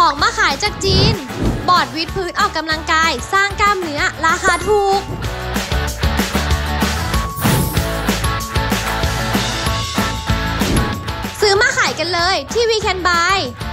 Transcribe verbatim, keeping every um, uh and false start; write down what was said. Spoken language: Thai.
ของมาขายจากจีนบอร์ดวิดพื้นออกกำลังกายสร้างกล้ามเนื้อราคาถูกซื้อมาขายกันเลยที่ วี แคน บาย